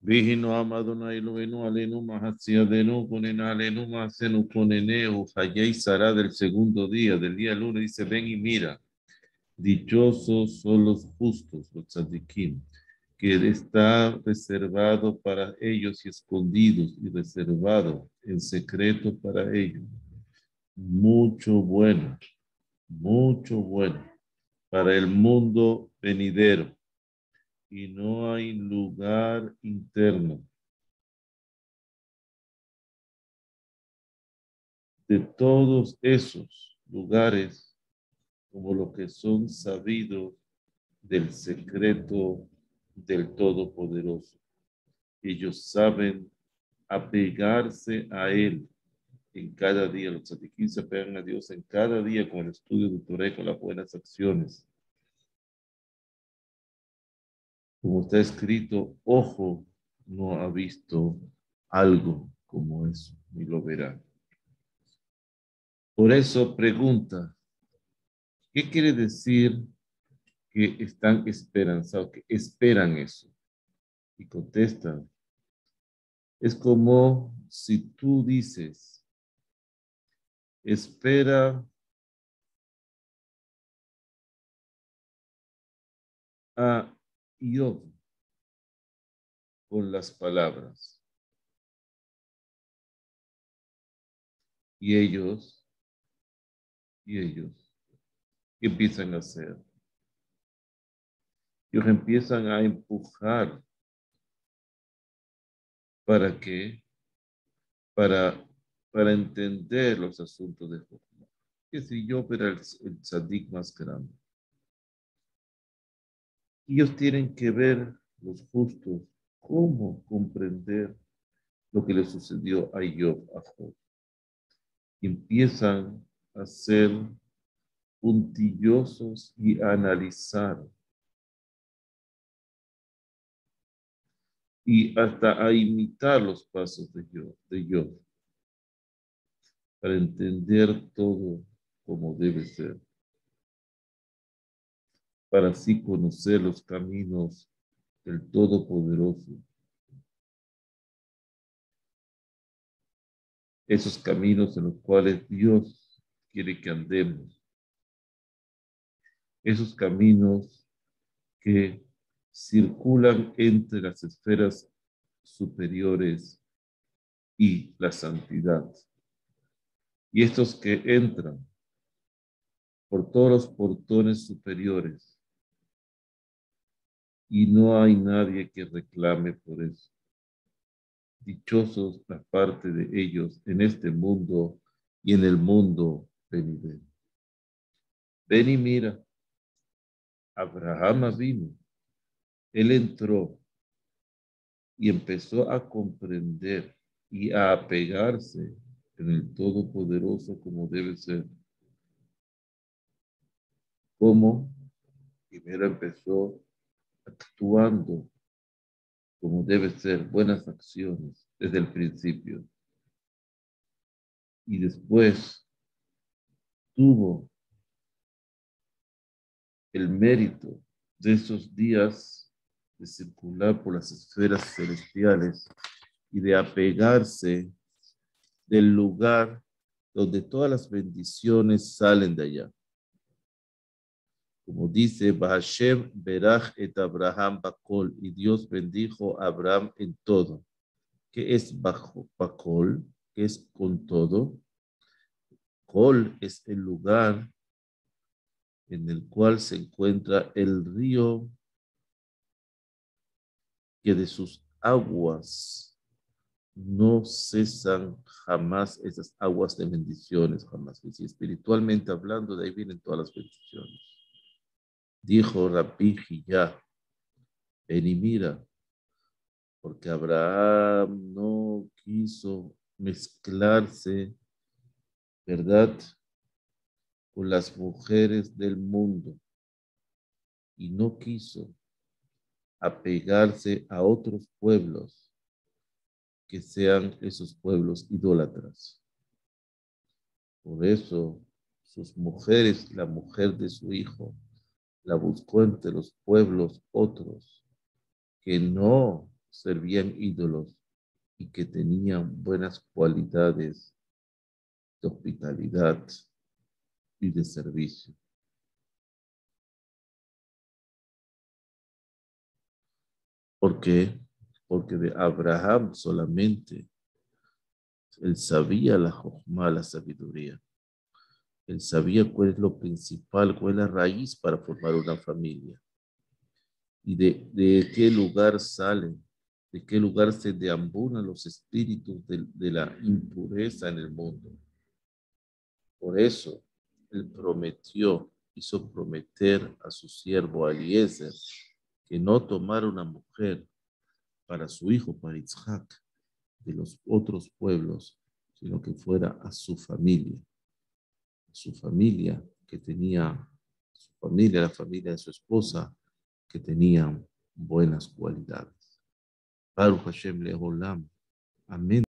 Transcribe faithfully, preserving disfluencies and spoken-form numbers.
Vihino amadona iloveno aleno mahasiadeno ponen aleno mahaseno poneneo hayei sará del segundo día, del día lunes, dice, ven y mira, dichosos son los justos, los tzadikim, que está reservado para ellos y escondidos y reservado en secreto para ellos. Mucho bueno, mucho bueno para el mundo venidero. Y no hay lugar interno de todos esos lugares como lo que son sabidos del secreto del Todopoderoso. Ellos saben apegarse a Él en cada día. Los tzadikim se apegan a Dios en cada día con el estudio de Torah, con las buenas acciones. Como está escrito, ojo no ha visto algo como eso, ni lo verá. Por eso pregunta, ¿qué quiere decir que están esperanzados, que esperan eso? Y contestan, es como si tú dices, espera a Job con las palabras. Y ellos, y ellos, ¿qué empiezan a hacer? Ellos empiezan a empujar. ¿Para qué? Para, para entender los asuntos de Job. Que si Job era el, el tzadik más grande. Ellos tienen que ver, los justos, cómo comprender lo que le sucedió a Job, a Job. Y empiezan a ser puntillosos y a analizar. Y hasta a imitar los pasos de Job, de Job, para entender todo como debe ser, para así conocer los caminos del Todopoderoso. Esos caminos en los cuales Dios quiere que andemos. Esos caminos que circulan entre las esferas superiores y la santidad. Y estos que entran por todos los portones superiores y no hay nadie que reclame por eso. Dichosos la parte de ellos en este mundo y en el mundo venidero. Ven y mira, Abraham vino, él entró y empezó a comprender y a apegarse en el Todopoderoso como debe ser. Como primero empezó actuando como debe ser, buenas acciones desde el principio. Y después tuvo el mérito de esos días de circular por las esferas celestiales y de apegarse del lugar donde todas las bendiciones salen de allá. Como dice, Bahashem berach et Abraham bakol, y Dios bendijo a Abraham en todo. ¿Qué es bakol? ¿Qué es con todo? Kol es el lugar en el cual se encuentra el río que de sus aguas no cesan jamás esas aguas de bendiciones, jamás. Y si espiritualmente hablando, de ahí vienen todas las bendiciones. Dijo Rabbi Hiyá, ven y mira, porque Abraham no quiso mezclarse, ¿verdad?, con las mujeres del mundo y no quiso apegarse a otros pueblos que sean esos pueblos idólatras. Por eso sus mujeres, la mujer de su hijo, la buscó entre los pueblos otros que no servían ídolos y que tenían buenas cualidades de hospitalidad y de servicio. ¿Por qué? Porque de Abraham solamente él sabía la jojma, la sabiduría. Él sabía cuál es lo principal, cuál es la raíz para formar una familia. Y de, de qué lugar salen, de qué lugar se deambulan los espíritus de, de la impureza en el mundo. Por eso, él prometió, hizo prometer a su siervo Eliezer que no tomara una mujer para su hijo, para Isaac, de los otros pueblos, sino que fuera a su familia. Su familia que tenía, su familia, la familia de su esposa, que tenían buenas cualidades. Baruch Hashem Leolam. Amén.